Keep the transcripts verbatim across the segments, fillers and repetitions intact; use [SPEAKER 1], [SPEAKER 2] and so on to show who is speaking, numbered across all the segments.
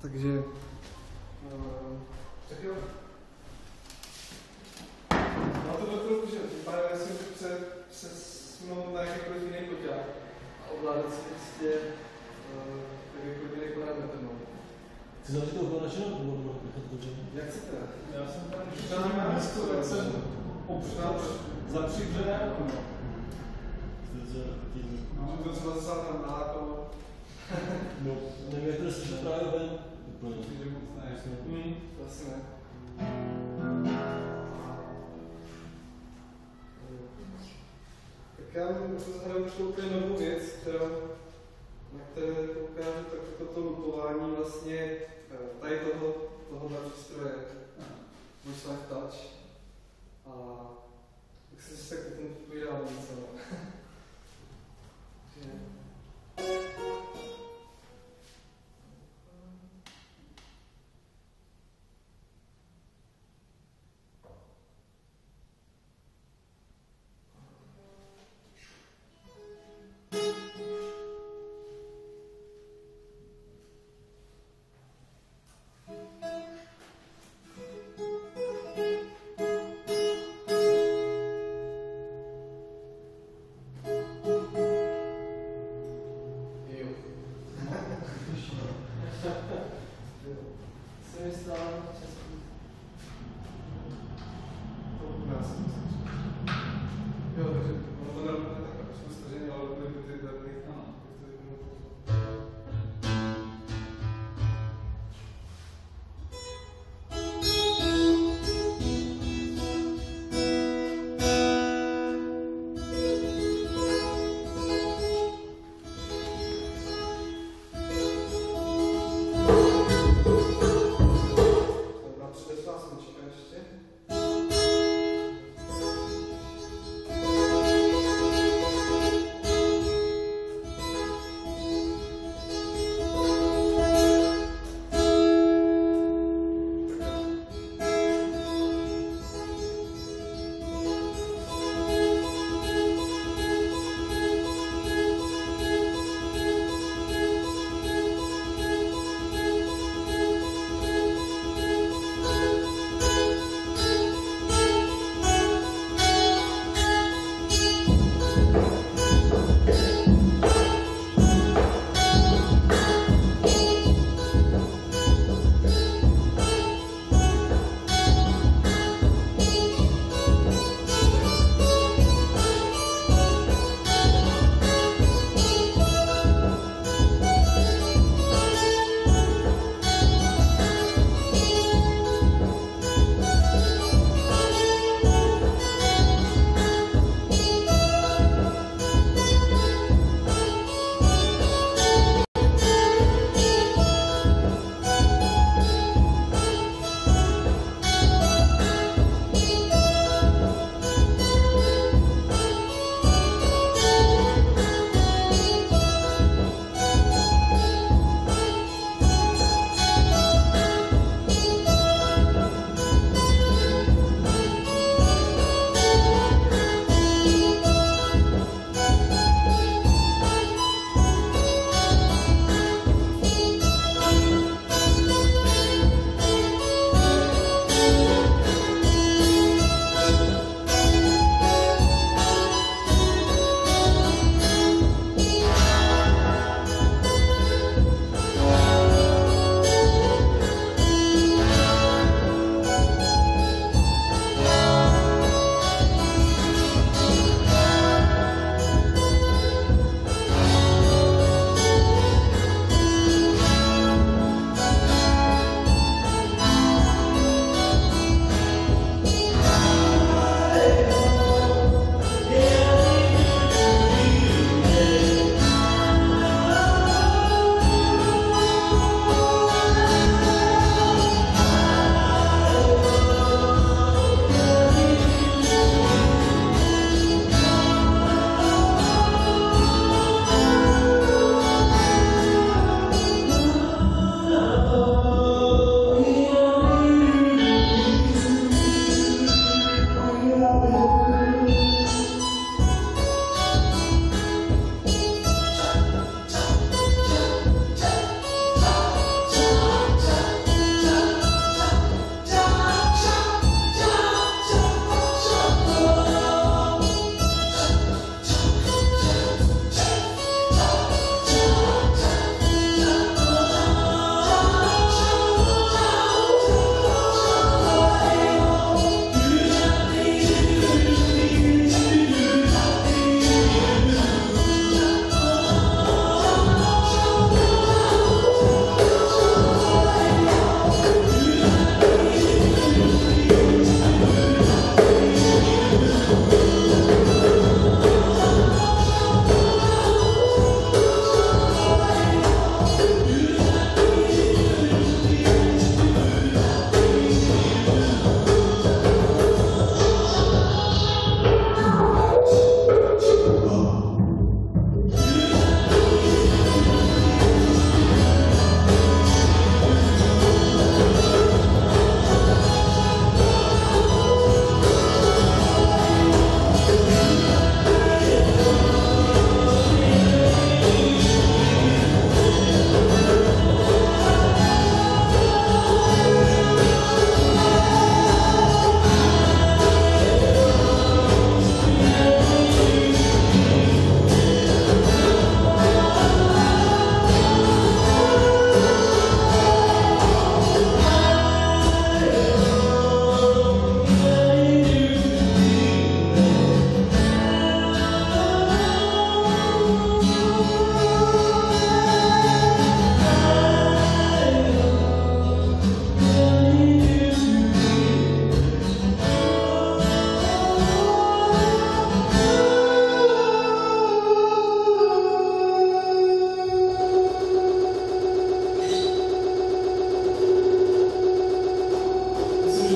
[SPEAKER 1] Takže... Uh, tak jo. Má to do chvilku, že tím pádem já jsem chce přesunout na jakýkoliv jiný koťák a ovládat si prostě uh, jakýkoliv jiný parametr.
[SPEAKER 2] Chci zavřít to ovladačinu, nebo budu nechat to řešit?
[SPEAKER 1] Jak chcete?
[SPEAKER 3] Já jsem tam, když tam mám místo, tak jsem opřel za přivřené okno.
[SPEAKER 1] Můžu to třeba zase tam nákolo.
[SPEAKER 2] No, nevím, jak to slyšet právě ven. Úplně.
[SPEAKER 3] Přijde moc ne.
[SPEAKER 1] Hmm, asi ne. Tak já mám vzhledem už úplně novou věc, kterou, na které ukážu tak toto lupování vlastně tady toho, tohohle přístroje. Voice Live Touch. A tak si se tak potom povídám něco.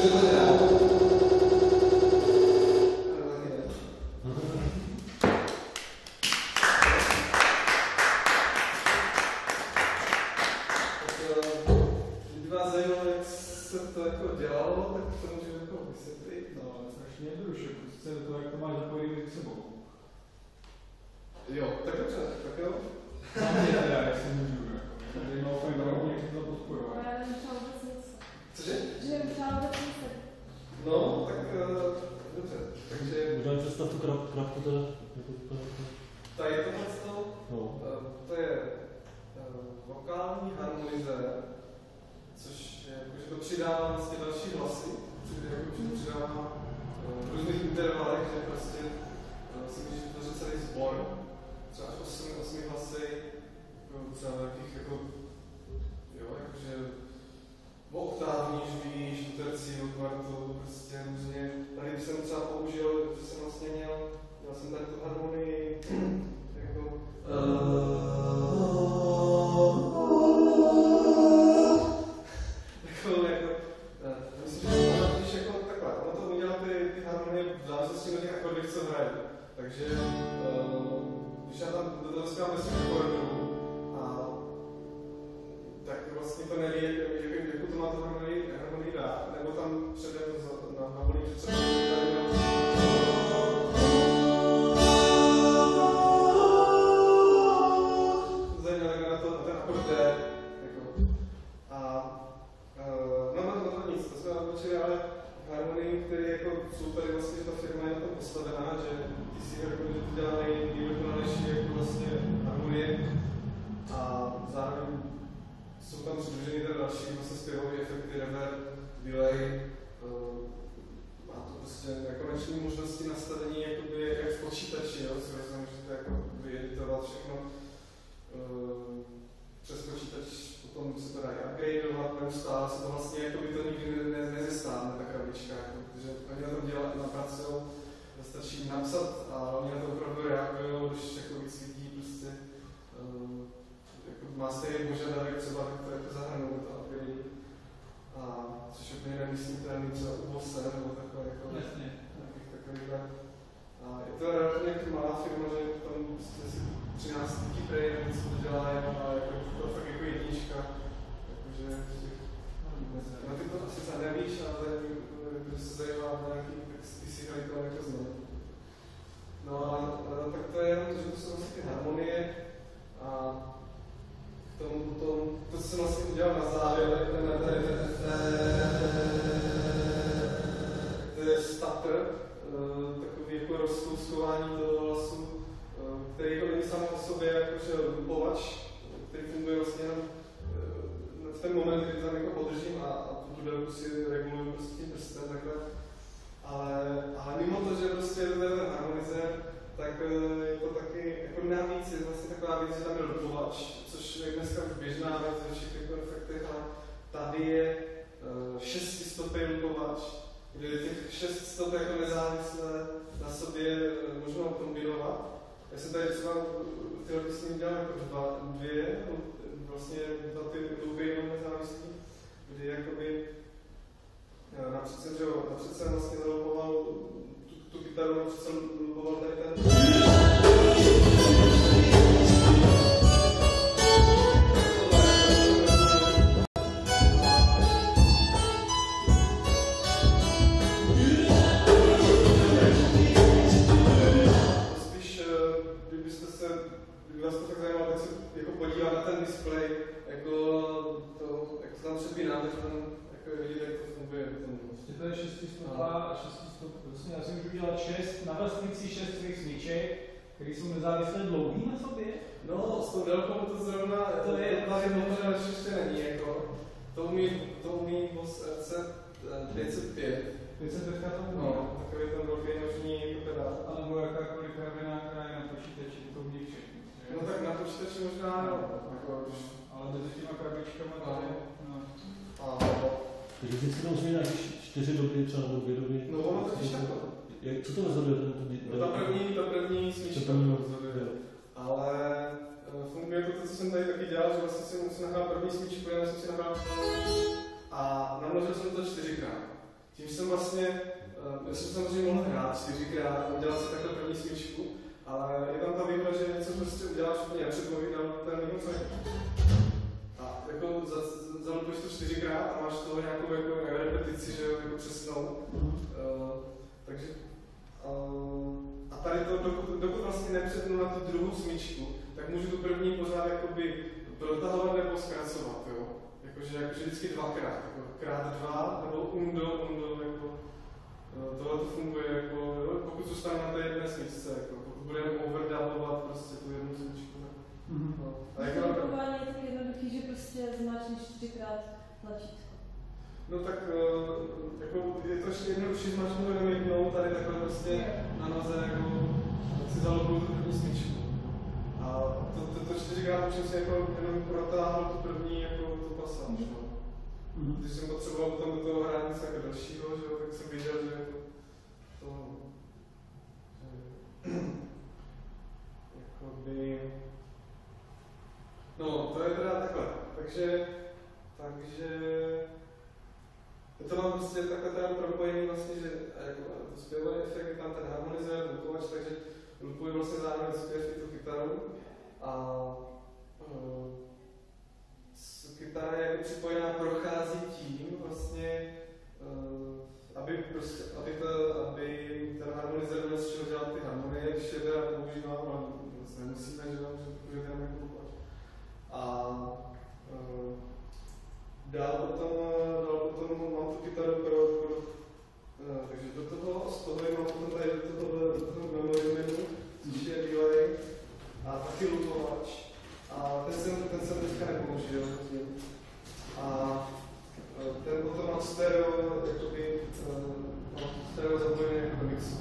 [SPEAKER 1] můžete hrát. Kdyby vás zajímalo, jak se to jako dělalo, tak to můžeme jako vysvětlit.
[SPEAKER 3] No, ale strašně jednoduše, prostě to, jak to máš zapojený mezi sebou.
[SPEAKER 1] Jo, tak dobře, tak jo.
[SPEAKER 3] Mám mě teda, jak se můžu, jako. Tady má úplně pravdu, jak to podporovat.
[SPEAKER 4] No, já nevím třeba vůbec nic.
[SPEAKER 1] Cože?
[SPEAKER 4] Že nevím třeba vůbec nic.
[SPEAKER 1] No, tak uh, dobře, takže
[SPEAKER 2] Možná mi představ tu krab, krabku teda. Jako to, to.
[SPEAKER 1] tady tohle to,
[SPEAKER 2] No.
[SPEAKER 1] uh, to je uh, vokální harmonizer, což je, jako, že to přidává vlastně další hlasy, což je, jako, že to přidává uh, v různých intervalech, že prostě uh, si můžeš vytvořit celý sbor, třeba až osmi hlasy, uh, třeba nějakých jako, jo, jakože o oktáv níž, výš, do tercího, kvartu, prostě různě. Tady jsem třeba použil, že jsem vlastně měl, měl jsem tady tu harmonii, jako... Takovou jako... Myslím, že to když jako takhle, ono to udělá ty, ty harmonie v závislosti na těch akordech, co hraje. Takže, uh, když já tam do toho zpívám deset akordů, a tak vlastně to neví, jak, jak, jakou to má to harmonii, harmonii dát, nebo tam předem na harmonii, že třeba tady měl... Zajímavé na to, na ten akord D, jako. A, uh, no, no, no, to nic, to jsme odbočili, ale harmonii, které jako jsou tady vlastně, ta firma je na to postavená, že ty si jako, že to dělá nej, nejdokonalejší jako vlastně harmonie a zároveň jsou tam přidruženy teda další vlastně zpěvové efekty, reverb, delay, uh, má to prostě nekonečné možnosti nastavení, jakoby, jak v počítači, jo, si rozumím, že to jako vyeditovat všechno uh, přes počítač, potom se to dá upgradeovat, neustále se to vlastně jakoby to nikdy ne, ne, nezestávne, ta krabička, jako, protože oni na tom dělat, napracují, stačí napsat a oni na to opravdu reagují, když jako víc lidí prostě uh, jako má stejný požadavek třeba to jako zahrnout a upgrade. A což úplně nemyslitelný třeba u Bose nebo takhle jako
[SPEAKER 3] Jasně.
[SPEAKER 1] nějakých takových. A je to relativně jako malá firma, že tam prostě asi třináct lidí prej, něco to dělá jenom, ale jako, to je fakt jako jednička. Jakože na ty to asi třeba nevíš, ale kdo se zajímá na nějaký, tak ty si hrají to jako znají. No a tak to je jenom to, že to jsou vlastně ty harmonie a k tomu potom, to co jsem vlastně udělal na závěr, tak ten tady ten to je stutter, takový jako rozkouskování toho hlasu, který jako není samo o sobě jakože lupovač, který funguje vlastně jenom v ten moment, kdy tam jako podržím a, a tu délku si reguluju prostě tím prstem takhle. Ale, ale mimo to, že prostě je to ten harmonizer, tak je to taky jako navíc, je vlastně taková věc, že tam je lupovač, což je dneska už běžná věc ve všech těchto efektech, a tady je uh, šestistopý lupovač, kde je těch šest stop jako nezávisle na sobě uh, možno kombinovat. Já jsem tady třeba tyhle písně dělal jako dva, dvě, vlastně dva ty loopy jenom nezávislí, kdy jakoby napřed jsem, že jo, napřed jsem vlastně zalupoval tu, tu kytaru, napřed jsem lupoval tady ten. Spíš, kdybyste se, kdyby vás to tak zajímalo, tak se jako podívat na ten displej, jako to, jak to tam přepíná, tak tam jako vidíte, jak to funguje.
[SPEAKER 3] Prostě to je šestistopá, šestistopá, vlastně já si můžu udělat šest, na vlastnici šest svých smyček, které jsou nezávisle dlouhý na sobě.
[SPEAKER 1] No, s tou délkou to zrovna, to je jedna věc, že ještě není, jako, to umí, to umí Boss R C pět set pět.
[SPEAKER 3] pět set pět to umí.
[SPEAKER 1] No, takový ten velký nožní pedál.
[SPEAKER 3] A nebo jakákoliv kravená, která je na počítači, to umí všechno.
[SPEAKER 1] No tak na počítači možná, no, jako, když...
[SPEAKER 3] Ale mezi těma krabičkama to je, no.
[SPEAKER 1] A,
[SPEAKER 2] Takže vždycky tam musí nějaký čtyři doby, třeba nebo dvě doby.
[SPEAKER 1] no ono totiž takto.
[SPEAKER 2] Co to rozhoduje?
[SPEAKER 1] No ta první, ta první smyčka to rozhoduje. Ale uh, funguje to, to, co jsem tady taky dělal, že vlastně jsem musel nahrát první smyčku, já jsem si nahrál a namnožil jsem to čtyřikrát. tím jsem vlastně, já jsem samozřejmě mohl hrát čtyřikrát, udělat si takhle první smyčku, ale je tam ta výhoda, že něco prostě uděláš úplně nepředpovídatelného, co je. A jako zalupuješ to čtyřikrát a máš toho nějakou jako repetici, že jo, jako přesnou. Uh, takže uh, a tady to, dokud, dokud vlastně nepřednu na tu druhou smyčku, tak můžu tu první pořád jakoby protahovat nebo zkracovat, jo. Jakože, jakože vždycky dvakrát, jako krát dva, nebo undo, undo, jako uh, tohle to funguje, jako, jo, pokud zůstane na té jedné smyčce, jako, pokud budeme overdubovat prostě tu jednu smyčku.
[SPEAKER 2] Mm-hmm.
[SPEAKER 1] No.
[SPEAKER 4] A jak blokování je tak jednoduchý, že prostě zmáčneš čtyřikrát tlačítko.
[SPEAKER 1] No tak uh, jako je to ještě jednodušší zmáčknout jenom jednou, tady takhle prostě na noze jako si zalobuju tu první smyčku. A to, to, to čtyřikrát už jsem si jako jenom protáhl tu první jako tu pasáž. No. Mm-hmm. Když jsem potřeboval potom do toho hrát něco jako dalšího, že jo, tak jsem viděl, že jako to že, jakoby no, to je teda takhle, takže, takže to mám prostě takhle teda propojení vlastně, že jako to zpěvový efekt, je tam ten harmonizer, lupovač, takže lupuji vlastně zároveň zpěv i tu kytaru a uh, kytara je jako připojená, prochází tím vlastně, uh, aby prostě, aby, to, aby ten harmonizer měl z čeho dělat ty harmonie, když je teda používám, ale vlastně nemusíme, že vám, že použijeme jenom jako lupovač. A uh, dál potom, dál potom mám tu kytaru pro, pro uh, takže do toho, z toho mám potom tady do toho, do toho memory menu, což je delay a taky lupovač. A ten jsem, ten jsem teďka nepoužil. A uh, ten potom mám stereo, jakoby, uh, stereo zapojený jako do mixu.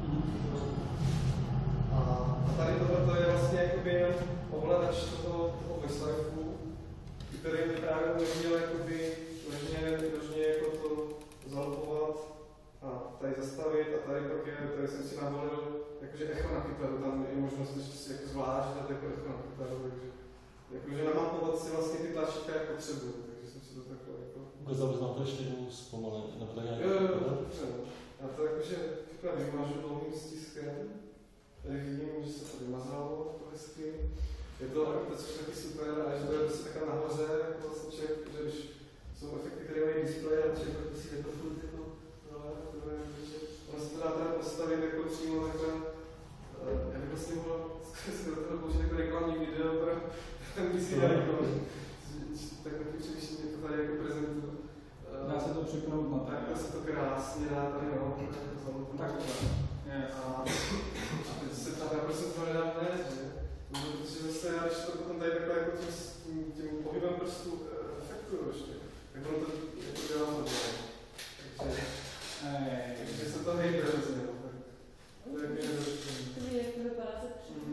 [SPEAKER 1] A, a tady tohle je vlastně jakoby ovladač toho, toho Westlifeu, který mi právě umožnil jakoby možně, možně jako to zalupovat a tady zastavit a tady pak je, tady jsem si navolil jakože echo na kytaru, tam je možnost ještě si jako zvlášť dát jako echo na kytaru, takže jakože namapovat si vlastně ty tlačítka jak potřebuji, takže jsem si to takhle jako...
[SPEAKER 2] Ukázal bys nám to ještě jednou zpomalé, nebo tak nějak?
[SPEAKER 1] Jo, jo, jo, dobře. Já to jakože takhle vymažu dlouhým stiskem, tady vidím, že se to vymazalo hezky. Je to to taky super, a že to je prostě taková nahoře, jako vlastně člověk, že když jsou efekty, které mají display, a člověk prostě je to furt jako tohle, tohle, že ono se to dá teda postavit jako přímo takhle, já bych vlastně mohl se do toho použít jako reklamní video pro ten P C jako, tak nepůjče, když mě to tady jako prezentuju.
[SPEAKER 3] Dá se to připnout na tak.
[SPEAKER 1] Takhle se to krásně dá tady, no, takhle. A teď se tam naprosto to nedám nést, že? Protože zase já, když to potom tady takhle jako tím, tím pohybem prstů efektuju ještě, tak ono to jako dělám hodně. Takže, takže se to nejde hrozně. To je mě nedočení.
[SPEAKER 4] Takže jak to vypadá se přijde?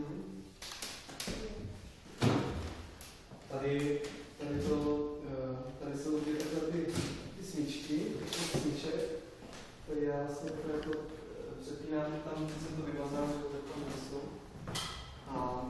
[SPEAKER 1] Tady, tady, to, tady jsou ty, ty, ty smyčky, ty smyček, které já vlastně jako přepínám tam, když jsem to vymazal, že to takové nejsou. A,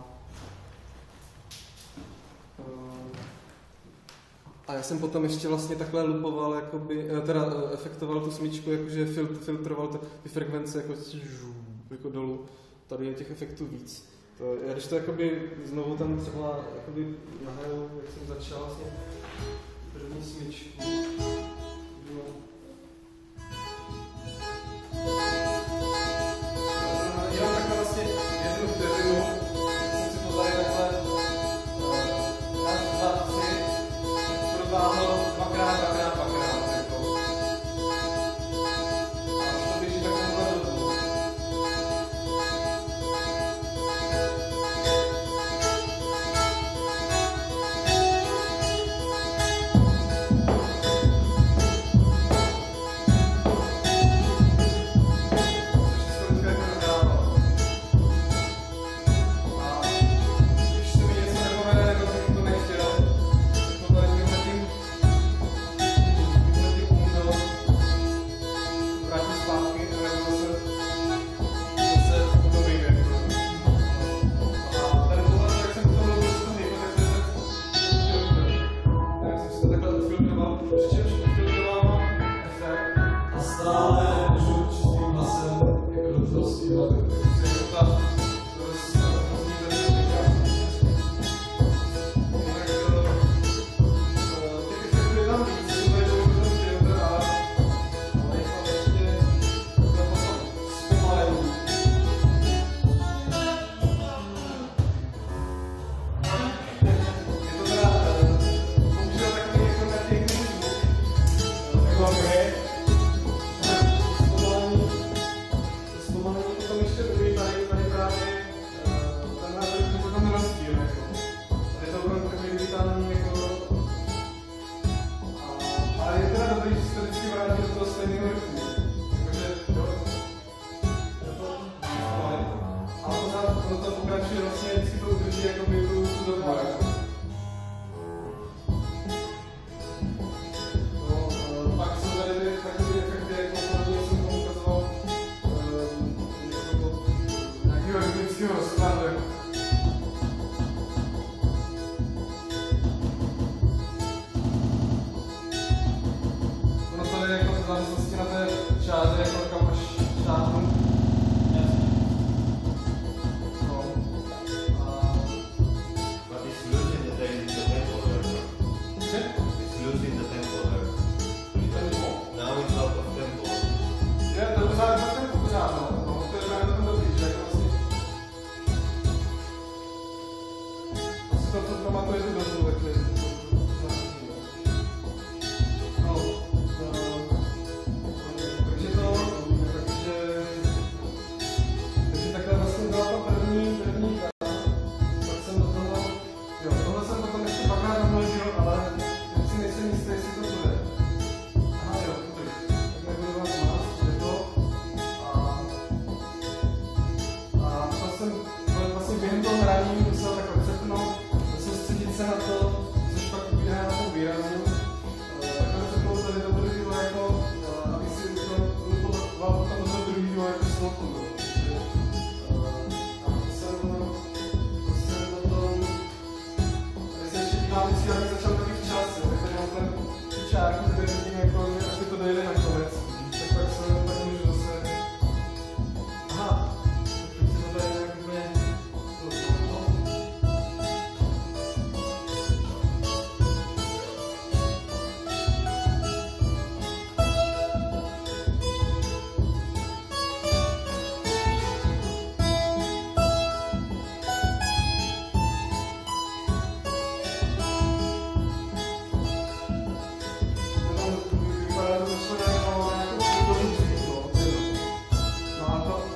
[SPEAKER 1] a já jsem potom ještě vlastně takhle lupoval, jakoby, teda efektoval tu smyčku, jakože filtroval to, ty frekvence jako, jako dolů. Tady je těch efektů víc. To, já když to jakoby znovu tam třeba jakoby nahraju, jak jsem začal vlastně první smyčku. Jenom takhle vlastně jednu vteřinu, jsem si to tady takhle raz, dva, tři, protáhl dvakrát, dvakrát, dvakrát, jako. A už to běží takovouhle dobu. stále můžu čistým hlasem jako do toho zpívat. Takže jako ta rozní technika. Jinak těch efektů je tam víc, to tady jdou ten filtr, ale ale je tam ještě zpomalení. Je to teda používat takový jako natějný zvuk. Takové zpomalení. Zpomalení potom ještě druhý tady, tady právě ten název, že to tam rozdíl. Jako. Tady to bude takový digitální jako... A, ale je teda dobrý, že se to vždycky vrátí do toho stejného rytmu. Takže jo. Je to zpomalení. Ale pořád ono to pokračuje vlastně, vždycky to udrží jako by tu, tu dobu. Jako. No, eh, pak jsou tady ty takové efekty, jako podobně jsem tomu ukazoval eh, jako nějakého rytmického rozkladu. Jako. Ono to je jako v závislosti na té čáře, jako kam máš štáhnout. No. A
[SPEAKER 5] But it's losing the, the tempo there.
[SPEAKER 1] že?
[SPEAKER 5] It's losing the tempo there. Now it's out of tempo.
[SPEAKER 1] Je, to je pořád na tempu pořád, no. No, to je právě na tom dobrý, že jako vlastně... Asi to, to pamatuje tu dobu, takže... No, no, takže to... Takže... Takže takhle vlastně byla ta první, první hra. Pak jsem do toho... Jo, tohle jsem potom ještě dvakrát namnožil, ale teď si nejsem jistý, jestli to bude. Aha, jo, dobrý. Tak nebudu vás mást, je to. A... A to jsem vlastně během toho hraní musel takhle přepnout, soustředit se na to, což pak ubírá na tom výrazu. Takhle přepnout tady do druhého jako, aby si to lupoval potom do toho druhého jako slotu. A to jsem, to jsem potom, tady se ještě dívám, vždycky, abych začal taky včas, jo. Tak tady mám ten ty čárky, které vidím jako, že až mi to dojde na konec. Tak pak se tak můžu zase... Aha, tak si to tady nějak úplně... Vypadá to začne jako nějakou podobnou muziku, no a to...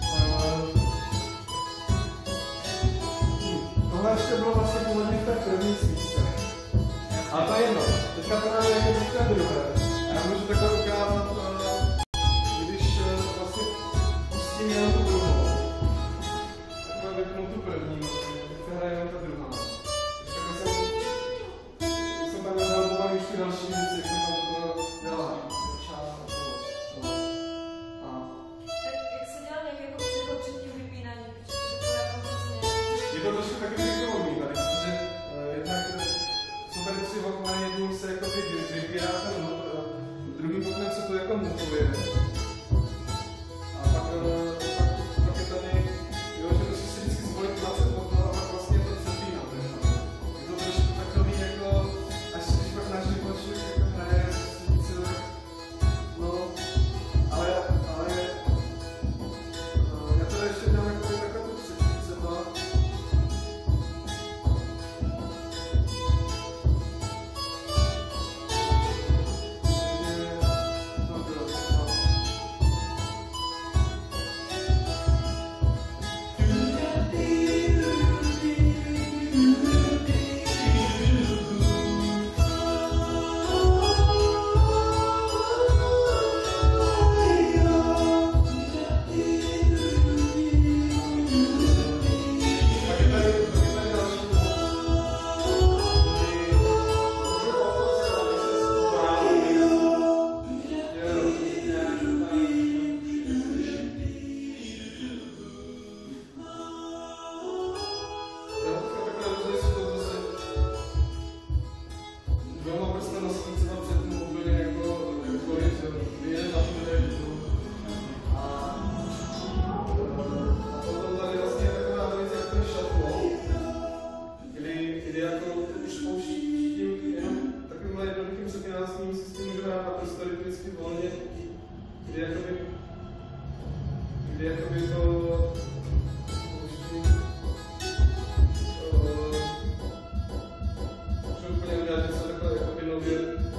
[SPEAKER 1] Tohle ještě bylo vlastně původně v té první svíčce. Ale to je jedno, teďka to máme jako v té druhé. A já můžu takhle ukázat, když vlastně pustím jenom tu druhou. Takhle vypnu tu první, teďka hraje jenom ta druhá. Takhle jsem... jsem tam nezalbovaný už ty další věci, jak jsem tam do toho dělal.
[SPEAKER 4] Jak se dělá nějaký jako přechod před tím vypínáním? Protože to jako vlastně...
[SPEAKER 1] Je to trošku taky trikoloný tady, protože uh, jednak jsou tady tři okna, jedním se jako vy- vybírá ten not, uh, druhým oknem se to jako mutuje. A pak, uh, pak, pak je tady, jo, že musíš si vždycky zvolit dvacet okno a pak vlastně to přepíná. Je to trošku takový jako, až když pak náš člověk jako hraje, si no, ale, ale uh, já teda ještě dám jako takovou tu třetí třeba. Takže, no, bylo, no. to rytmicky volně, kdy jakoby, kdy jakoby to pouštím, uh, můžu úplně udělat něco takhle jakoby nově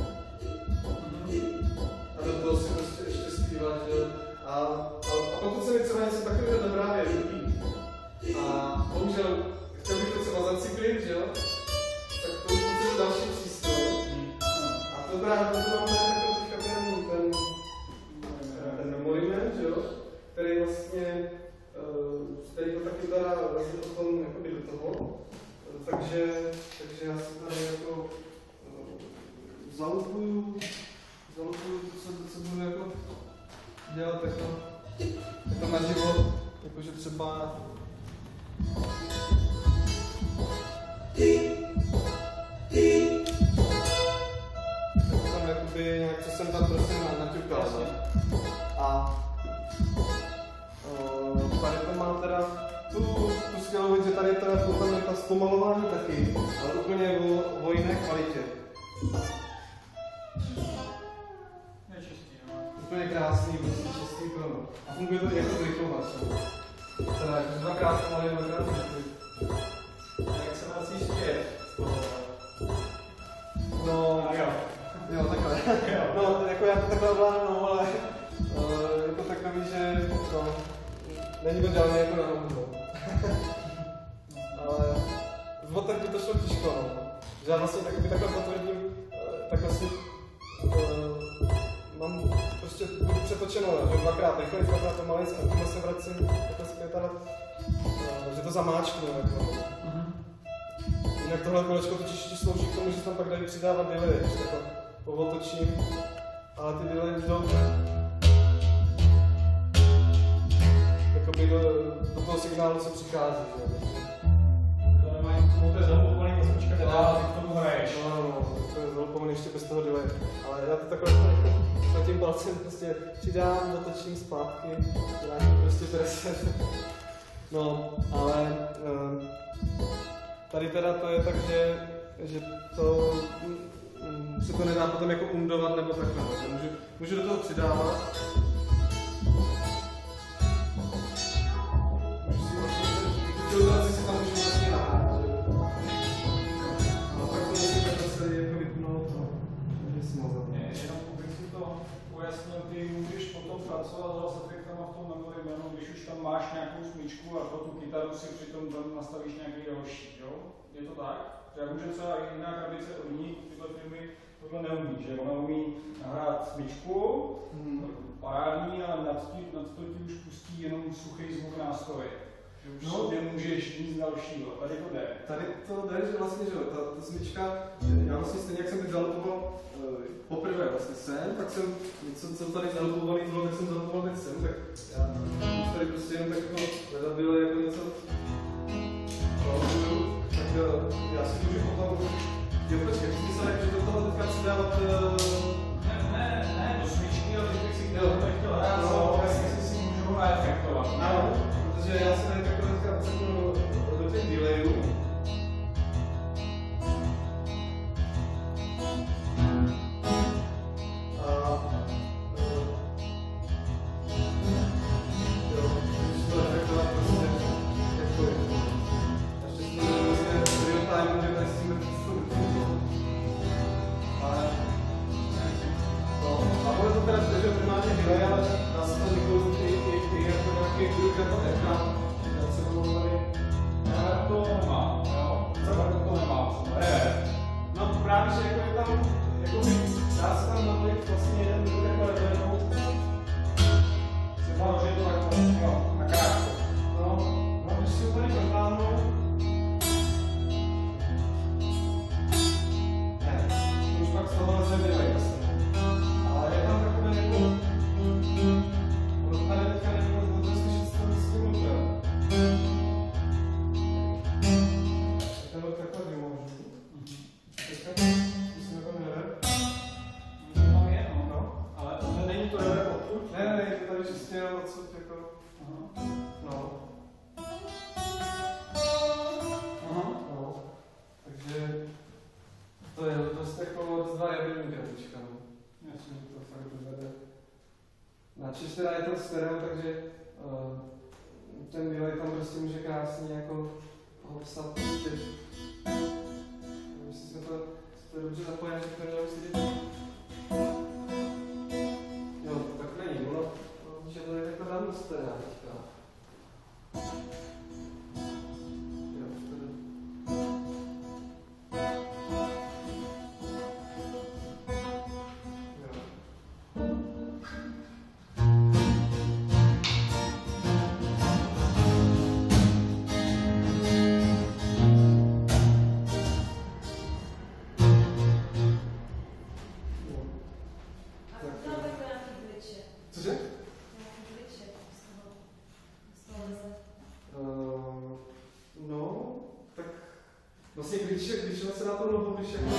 [SPEAKER 1] a do toho si prostě ještě zpívat, že? A, a, a pokud se mi třeba něco takového dobrá líbí a bohužel chtěl bych to třeba zacyklit, že jo? Tak to už potřebuji další přístroj. A to právě to mám takový teďka ten, ten, ten memory man, že jo? Který vlastně, který to taky dá vlastně potom jakoby do toho. Takže, takže já si tady jako zalupuju, zalupuju to, co, co budu jako dělat jako, jako naživo, jakože třeba tam jakoby nějak, co jsem tam prostě naťukal. A uh, tady to mám teda tu, tu skvělou věc, že tady je teda potom je ta zpomalování taky, ale úplně o, o jiné kvalitě. Úplně krásný, prostě čistý tón. A funguje to jako zrychlovač. Teda jako dvakrát pomalý, dvakrát zrychlý.
[SPEAKER 3] Jak se vracíš zpět?
[SPEAKER 1] No, jo. Jo, takhle. No, jako já to takhle ovládám, no, ale uh, je to takový, že no, není to žádný jako na nohu. Ale v botech by to šlo těžko, no. Že já vlastně tak, takhle potvrdím, uh, tak vlastně uh, mám prostě budu přetočeno, že dvakrát rychle, dvakrát pomalej a tímhle se vracím takhle zpět, ale uh, že to zamáčknu, jako. Mm-hmm. Jinak tohle kolečko totiž ti slouží k tomu, že tam pak dají přidávat delay, když takhle povotočím, ale ty delay už jdou jakoby do, do toho signálu, co přichází, že?
[SPEAKER 3] To nemají k tomu, to je zalupovaný poslučka, která ty k tomu hraješ.
[SPEAKER 1] No, no, no, to je zalupovaný ještě bez toho delay, ale já to takhle na tím palcem prostě přidám, dotočím zpátky, nějaký prostě preset. No, ale um, tady teda to je tak, že, že to um, se to nedá potom jako undovat nebo takhle, že můžu, můžu do toho přidávat. Můžu si vlastně, si tam můžu vlastně nahrát, že? A pak to musím takhle se jako vypnout, no, že si moc
[SPEAKER 3] Ne, jenom bych si to ujasnil, ty můžeš potom pracovat s efektama v tom memory menu, když už tam máš nějakou smyčku a pro tu kytaru si přitom tam nastavíš nějaký další, jo? Je to tak? Že jak může třeba jiná krabice od ní, tyhle firmy tohle neumí, že ona umí nahrát smyčku, hmm. parádní, ale nad, tí, nad to ti už pustí jenom suchý zvuk nástroje. Že už no. Sobě můžeš nic dalšího, tady to jde.
[SPEAKER 1] Tady to jde, že vlastně, že ta, ta smyčka, já vlastně stejně jak jsem teď zalupoval uh, poprvé vlastně sem, tak jsem něco, co tady zalupovaný bylo, tak jsem zalupoval teď sem, tak já tady prostě jenom tak jako vedabile jako něco zalupuju, tak uh, já si můžu potom, jo počkej, myslím se, že do toho teďka přidávat uh,
[SPEAKER 3] ne, ne, ne, do smyčky, ale když bych si chtěl to chtěl hrát, no, jasně si můžu naefektovat.
[SPEAKER 1] Ano, protože já si tady takhle teďka přepnu do těch delayů.
[SPEAKER 3] Jasně, to fakt dovede.
[SPEAKER 1] Načež teda je to stereo, takže uh, ten delay tam prostě může krásně jako obsat prostě. Jestli jsme to, to je dobře zapojené, tak to mělo sedět. Jo, tak není, ono, že to je jako dávno stereo teďka. Jo, tady. Vlastně když, když se na to nohu, když jako...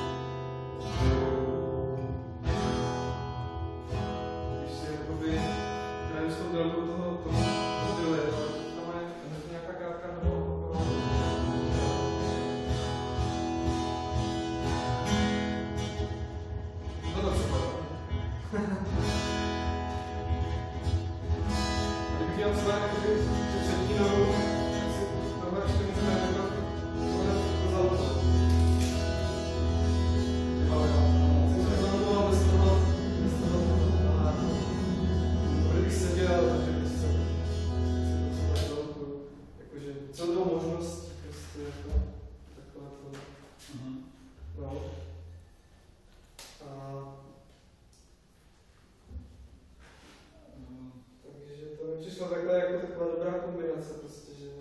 [SPEAKER 1] Když si jakoby hraju s tou délkou toho, toho, toho dyle, tam je hned nějaká krátká noha. No to třeba. A kdybych měl třeba jakoby, že třetí nohu, tak si tohle ještě můžeme jako celou možnost prostě jako takhle to. Mm-hmm. No. A mm. Takže to mi přišlo takhle jako taková dobrá kombinace prostě, že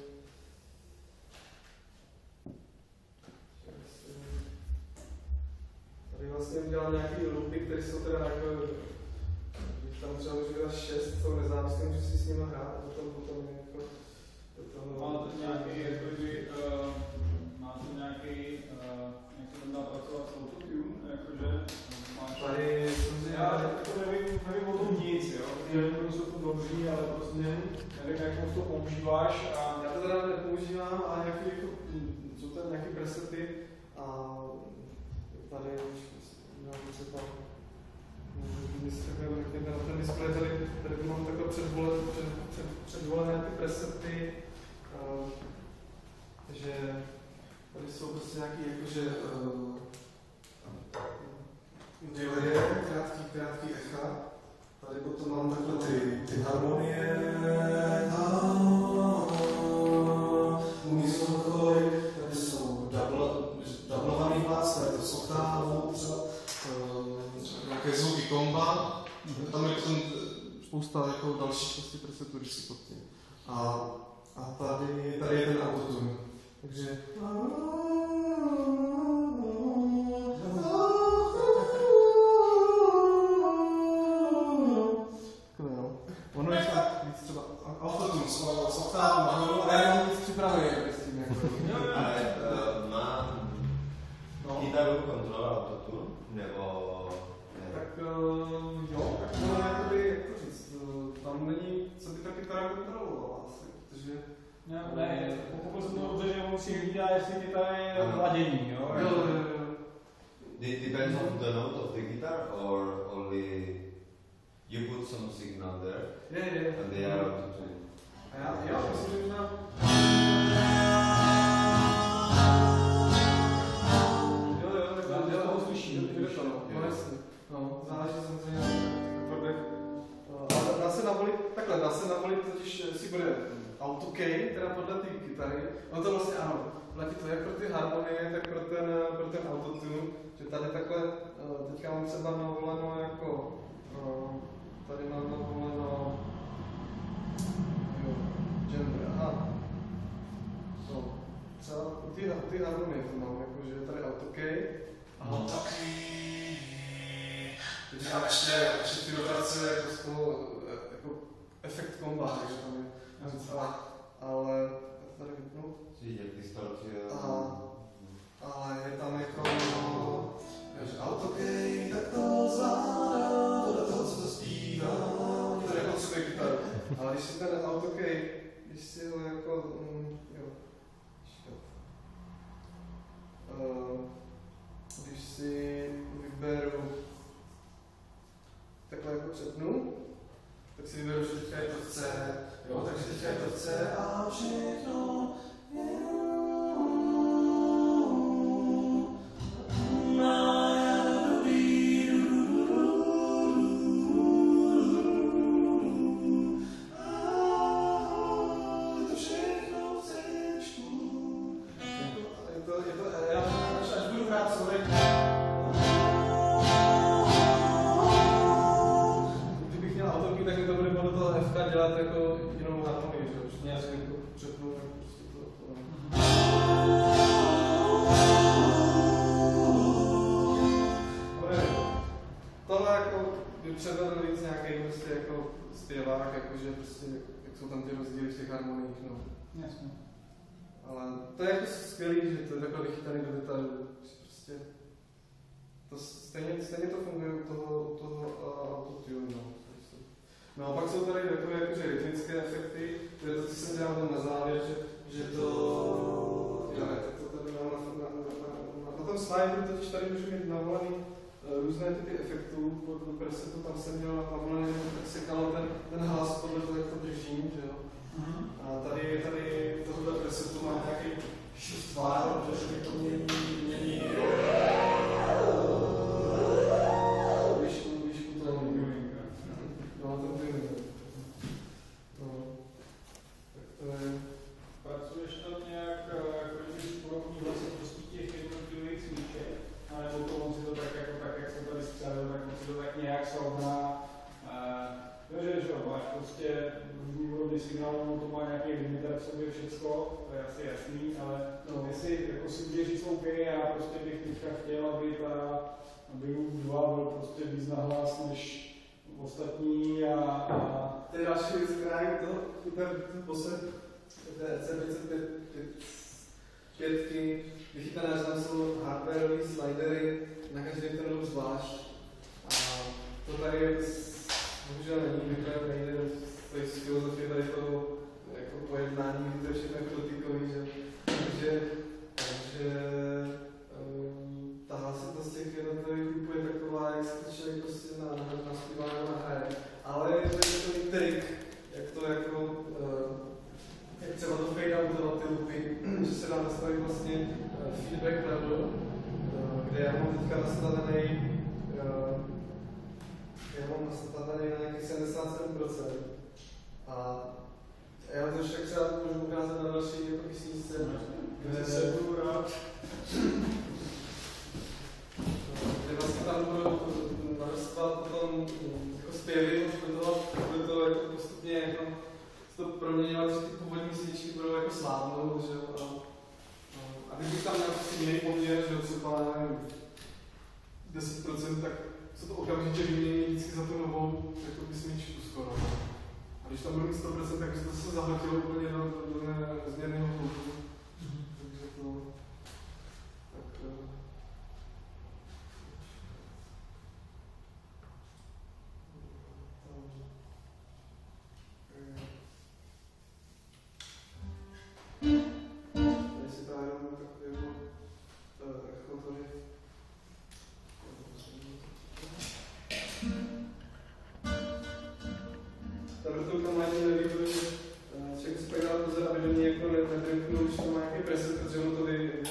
[SPEAKER 1] tady vlastně udělal nějaký loopy, které jsou teda jako, tam třeba už byla šest, jsou nezávislé, můžu si s nimi hrát a potom, potom jako do toho...
[SPEAKER 3] Máte nějaký, jakoby, uh, máte nějaký, uh, jak se dá pracovat s autotune, jakože máš...
[SPEAKER 1] Tady samozřejmě...
[SPEAKER 3] Já jako nevím, nevím o tom nic, jo, protože jsou to dobří, ale prostě nevím, jak moc to používáš a...
[SPEAKER 1] Já to teda nepoužívám, ale nějaký, jako, jsou tam nějaké presety a tady už mám třeba na ten displej, tady, tady mám takhle předvolené před, před, předvolené ty presety, uh, takže tady jsou prostě nějaký jakože uh, delaye, krátký, krátký echa, tady potom mám takhle ty, ty harmonie, umíslovkoj, tady jsou dublovaný hlas, tady to s oktávou, třeba nějaké zvuky komba, tam je potom spousta jako dalších prostě presetů, když si pod tím. A, a tady, tady je ten autotune. Takže... Takové no. Ono je víc třeba autotune s oktávou, a já mám víc připravený s tím jako.
[SPEAKER 5] Má kytaru kontrola autotune, nebo...
[SPEAKER 1] Tak uh, jo, tak to je jakoby, jak to říct, tam není, co by ta kytara kontrolovala asi, protože...
[SPEAKER 3] Ne, ne, pokud jsem to dobře, že musí hlídat, jestli kytara je ladění, jo?
[SPEAKER 1] Jo, jo, jo.
[SPEAKER 5] It depends on the note of the guitar, or only you put some signal there,
[SPEAKER 1] Je, je,
[SPEAKER 5] and they are autotune.
[SPEAKER 1] A já, já myslím, že možná... Jo, jo, tak já, já to slyším, jde to, no, jasně. No, záleží samozřejmě na těch ale dá se navolit, takhle, dá se navolit totiž, si bude AutoKey, teda podle té kytary, no to vlastně ano, platí to jak pro ty harmonie, tak pro ten, pro ten autotune, že tady takhle, teďka mám třeba navoleno jako, tady mám navoleno, jo, gender, aha, no, třeba ty, ty harmonie to mám, jakože tady AutoKey, aha, tak. Teď mám ještě, ještě ty rotace jako z toho, jako efekt komba, takže tam je docela, ale tady vypnu.
[SPEAKER 5] Sí, jak distortion.
[SPEAKER 1] Aha, ale je tam jako, že AutoKey, tak to zvládá, podle toho, co to zpívá, tady jako sobě kytaru. Ale když si ten AutoKey, když si ho jako, mm, jo, uh, když si vyberu třeba dělat jako jinou harmonii, že už nějak jako přepnout, tak prostě to, to tohle jako by předvedl víc nějaký prostě jako zpěvák, jakože prostě, jak jsou tam ty rozdíly v těch harmoniích, no.
[SPEAKER 3] Jasně.
[SPEAKER 1] Ale to je jako skvělý, že to je takhle vychytaný do detailu, že prostě to stejně, stejně to funguje u toho, u toho uh, autotune, no. No a pak jsou tady takové jakože rytmické efekty, to je to, co jsem dělal tam na závěr, že, že to, já ne, tak to tady mám na, na, na, na, na tom slidu, totiž tady můžu mít navolený uh, různé typy efektů, pod presetu tam jsem měl navolený, tak se kalo ten, ten hlas podle toho, jak to držím, že jo. Mm-hmm. A tady, tady tohle presetu mám nějaký šest tvár, že se mi to mění, mění výšku, výšku toho tuning. No, ten tuning. No, tak to je...
[SPEAKER 3] Pracuješ tam nějak, jako když podobný vlastně prostě těch jednotlivých cviček, anebo to on si to tak jako tak, jak jsem tady střelil, tak on si to tak nějak srovná. Takže, že jo, máš prostě různý úrovni signálu, to má nějaký limiter v sobě všecko, to je asi jasný, ale no, jestli jako si můžeš říct, OK, já prostě bych teďka chtěl, aby ta, aby dva byl prostě víc nahlas než ostatní a... a...
[SPEAKER 1] To je další věc, která je to, ten posled, té C dvacet pět vychytané, že tam jsou hardwareové slidery, na každý ten loop zvlášť. A to tady je bohužel není, to nejde do z filozofie tady toho jako pojednání, to je všechno jako dotykový, že? Takže, takže um, ta hlasitost těch jednotlivých typů je taková, jak se to člověk prostě na, na, naspívá nebo nahraje. Ale je to takový trik, jak to jako, uh, jak třeba to fade outovat ty loopy, že se dá nastavit vlastně uh, feedback level, uh, kde já mám teďka nastavený uh, já mám nastavený na nějakých sedmdesát sedm procent. A já to však třeba můžu ukázat na další jako písničce, kde se budu rád. Kde vlastně tam budu narostovat potom jako zpěvy, bude to, bude to jako postupně jako to proměňovat, že ty původní písničky budou jako slávnou, že jo. A, a, a kdybych tam měl prostě jiný poměr, že jo, třeba nevím, deset procent, tak se to okamžitě vymění vždycky za tu novou jako písničku skoro. A když tam budu mít sto procent, tak by to se zahltilo úplně do, do, do nezměrného hluku. Takže to... Tak... Uh, tady si právě mám takového echo tady. Ta vrtulka má jeden nevýhodu, že člověk si pak dá pozor, aby do ní jako netrknul, když to má nějaký preset, protože ono to vy,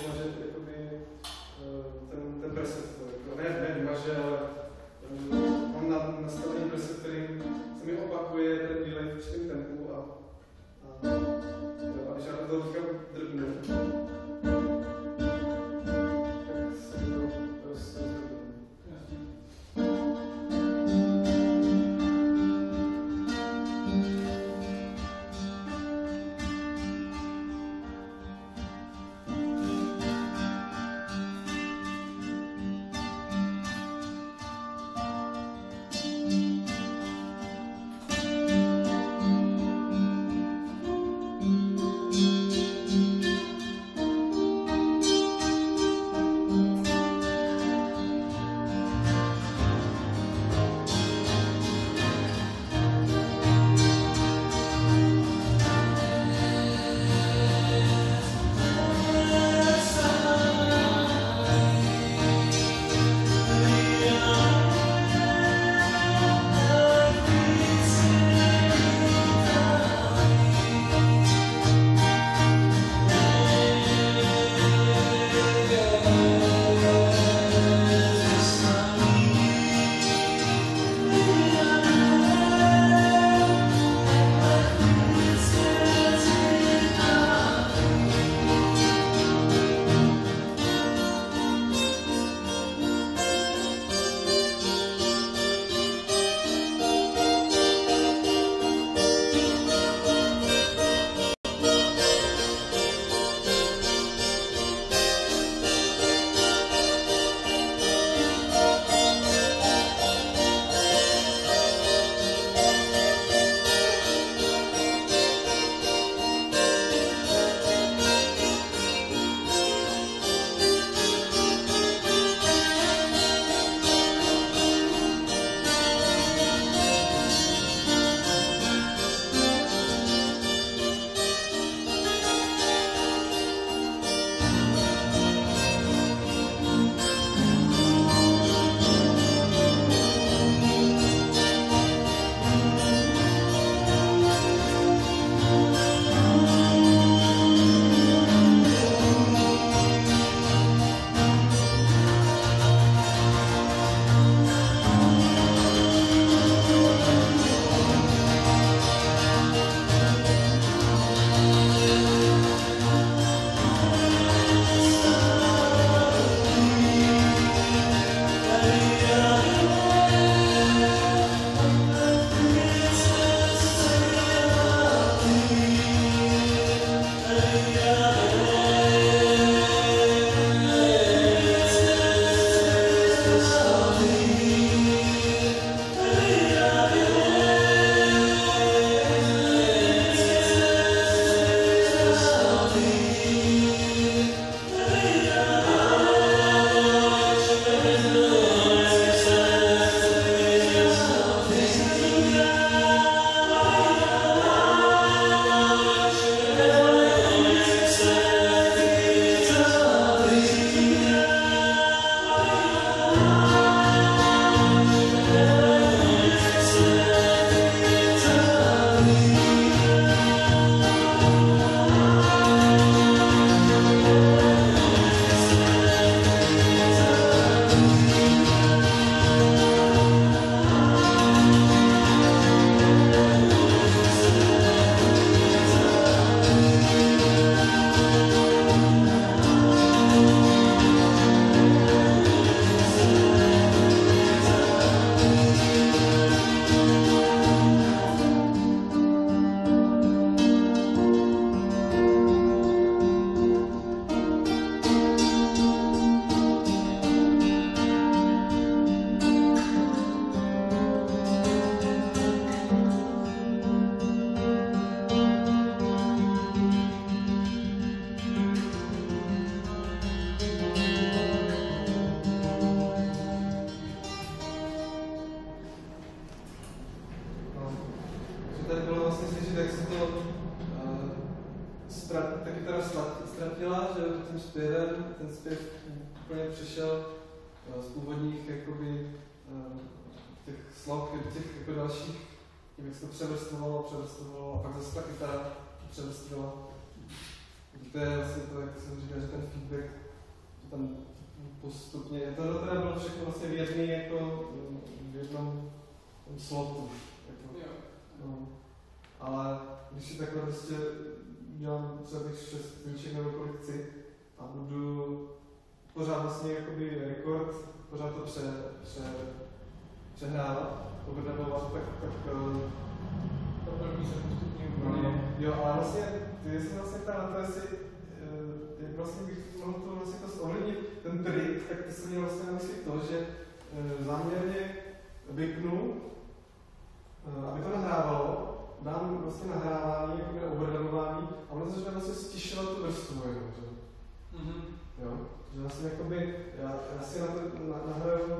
[SPEAKER 1] vlastně slyšet, jak se to uh, ztrat, ta kytara ztratila, že tím zpěvem, ten zpěv úplně přišel uh, z původních jakoby uh, těch sloh, těch jako dalších, jak se to převrstvovalo, převrstvovalo a pak zase ta kytara převrstvila. To je vlastně to, jak jsem říkal, že ten feedback, že tam postupně, to teda bylo všechno vlastně v jedný, jako v jednom slotu. Jako, no. Ale když si takhle prostě dělám třeba těch šest píček nebo kolik chci a budu pořád vlastně jakoby rekord, pořád to pře, pře, přehrávat, obrdabovat, tak, tak
[SPEAKER 3] To první se postupně
[SPEAKER 1] no,
[SPEAKER 3] úplně.
[SPEAKER 1] jo, ale vlastně, ty jsi vlastně ptál na to, jestli jak vlastně bych mohl to vlastně to ovlivnit, ten trik, tak ty jsi měl vlastně na mysli to, že e, záměrně vypnu, e, aby to nahrávalo, dám vlastně nahrávání, jako na overdubování, a ono začne vlastně stišovat tu vrstvu jenom, že?
[SPEAKER 3] Mm-hmm.
[SPEAKER 1] Jo, že vlastně jakoby, já, já si na to na, nahraju,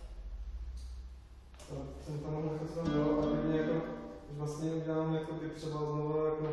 [SPEAKER 1] jsem tam mohl jako co tam bylo, a teď mě jako, že vlastně udělám jakoby třeba znovu jako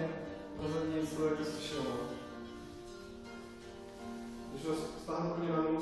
[SPEAKER 1] stáhnu úplně na